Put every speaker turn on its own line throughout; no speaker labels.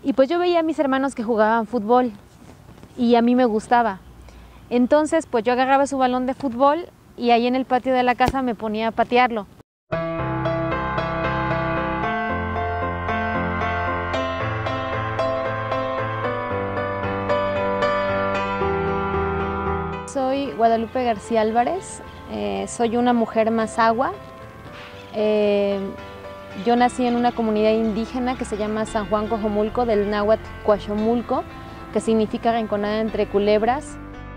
Y pues yo veía a mis hermanos que jugaban fútbol y a mí me gustaba. Entonces pues yo agarraba su balón de fútbol y ahí en el patio de la casa me ponía a patearlo. Soy Guadalupe García Álvarez, soy una mujer mazahua. Yo nací en una comunidad indígena que se llama San Juan Cojomulco, del náhuatl Cuachomulco, que significa rinconada entre culebras.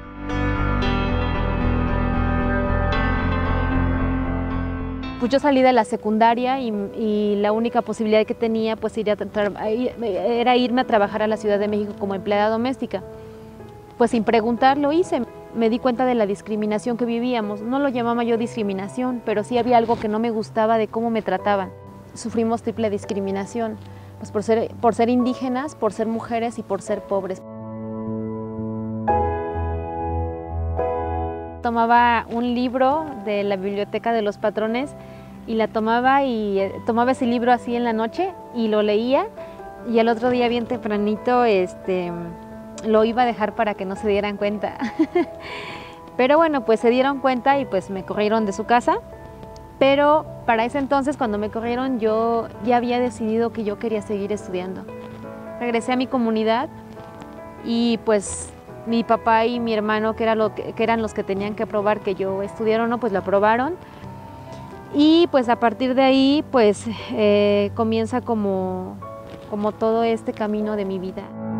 Pues yo salí de la secundaria y la única posibilidad que tenía pues era irme a trabajar a la Ciudad de México como empleada doméstica. Pues sin preguntar lo hice. Me di cuenta de la discriminación que vivíamos. No lo llamaba yo discriminación, pero sí había algo que no me gustaba de cómo me trataban. Sufrimos triple discriminación, pues por ser indígenas, por ser mujeres y por ser pobres. Tomaba un libro de la biblioteca de los patrones y tomaba ese libro así en la noche y lo leía, y el otro día bien tempranito lo iba a dejar para que no se dieran cuenta. Pero bueno, pues se dieron cuenta y pues me corrieron de su casa. Pero para ese entonces, cuando me corrieron, yo ya había decidido que yo quería seguir estudiando. Regresé a mi comunidad y pues mi papá y mi hermano, que eran los que tenían que aprobar que yo estudiara o no, pues lo aprobaron. Y pues a partir de ahí, pues comienza como todo este camino de mi vida.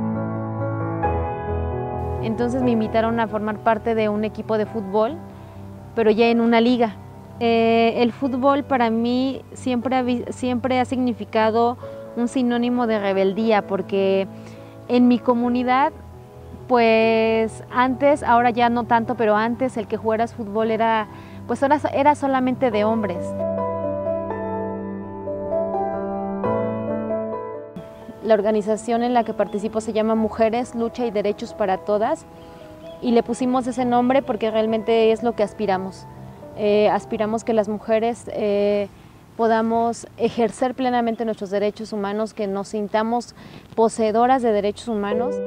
Entonces me invitaron a formar parte de un equipo de fútbol, pero ya en una liga. El fútbol para mí siempre ha significado un sinónimo de rebeldía, porque en mi comunidad, pues antes, ahora ya no tanto, pero antes el que jugaras fútbol era solamente de hombres. La organización en la que participo se llama Mujeres, Lucha y Derechos para Todas, y le pusimos ese nombre porque realmente es lo que aspiramos. Aspiramos que las mujeres podamos ejercer plenamente nuestros derechos humanos, que nos sintamos poseedoras de derechos humanos.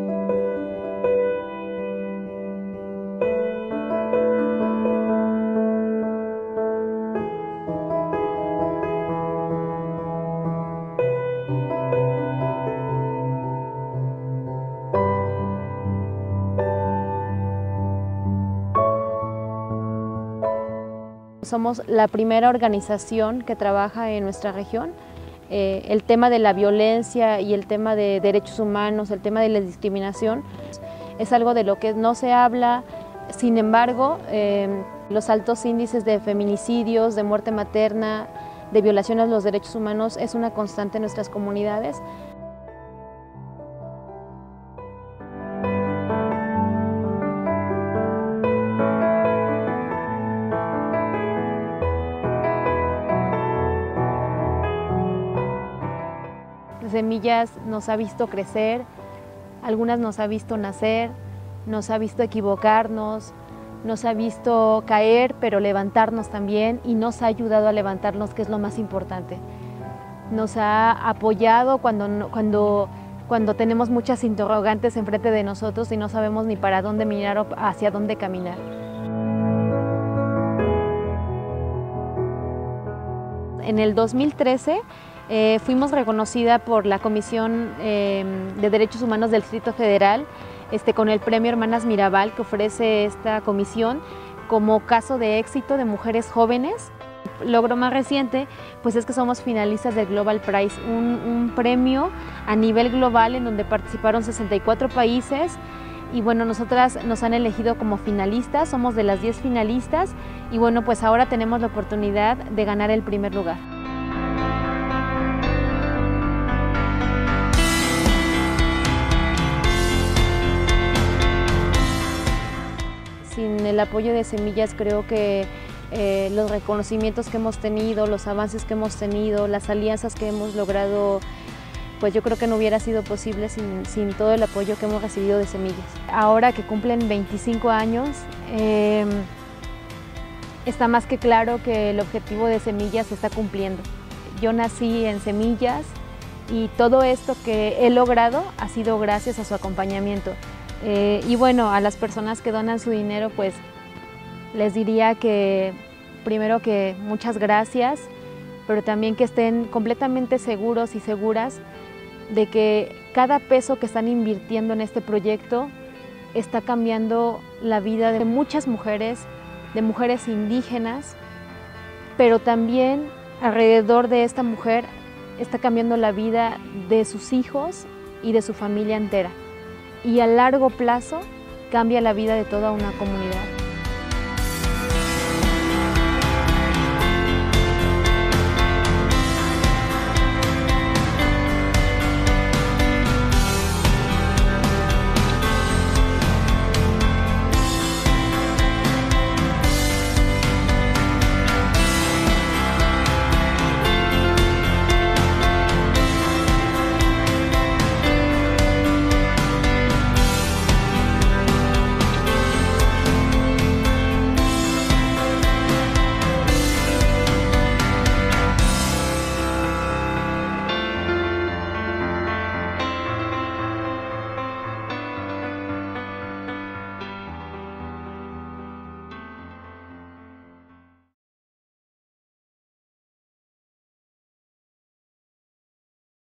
Somos la primera organización que trabaja en nuestra región. El tema de la violencia y el tema de derechos humanos, el tema de la discriminación, es algo de lo que no se habla. Sin embargo, los altos índices de feminicidios, de muerte materna, de violaciones a los derechos humanos es una constante en nuestras comunidades. Semillas nos ha visto crecer, algunas nos ha visto nacer, nos ha visto equivocarnos, nos ha visto caer, pero levantarnos también, y nos ha ayudado a levantarnos, que es lo más importante. Nos ha apoyado cuando tenemos muchas interrogantes enfrente de nosotros y no sabemos ni para dónde mirar o hacia dónde caminar. En el 2013 fuimos reconocida por la Comisión de Derechos Humanos del Distrito Federal con el premio Hermanas Mirabal que ofrece esta comisión como caso de éxito de mujeres jóvenes. El logro más reciente pues es que somos finalistas del Global Prize, un premio a nivel global en donde participaron 64 países. Y bueno, nosotras nos han elegido como finalistas, somos de las 10 finalistas, y bueno, pues ahora tenemos la oportunidad de ganar el primer lugar. Sin el apoyo de Semillas, creo que los reconocimientos que hemos tenido, los avances que hemos tenido, las alianzas que hemos logrado, pues yo creo que no hubiera sido posible sin todo el apoyo que hemos recibido de Semillas. Ahora que cumplen 25 años, está más que claro que el objetivo de Semillas se está cumpliendo. Yo nací en Semillas, y todo esto que he logrado ha sido gracias a su acompañamiento. Y bueno, a las personas que donan su dinero, pues les diría que primero que muchas gracias, pero también que estén completamente seguros y seguras de que cada peso que están invirtiendo en este proyecto está cambiando la vida de muchas mujeres, de mujeres indígenas, pero también alrededor de esta mujer está cambiando la vida de sus hijos y de su familia entera. Y a largo plazo cambia la vida de toda una comunidad.